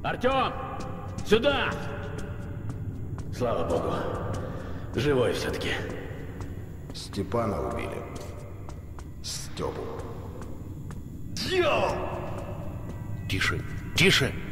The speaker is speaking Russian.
Артем! Сюда! Слава богу. Живой все-таки. Степана убили. Степу. Тише, тише!